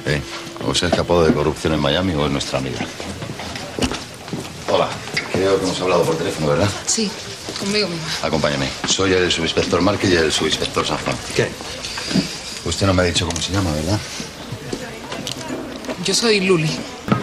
O se ha escapado de corrupción en Miami o es nuestra amiga. Hola. Creo que hemos hablado por teléfono, ¿verdad? Sí, conmigo misma. Acompáñame. Soy el subinspector Márquez y el subinspector San Juan. ¿Qué? Usted no me ha dicho cómo se llama, ¿verdad? Yo soy Luli.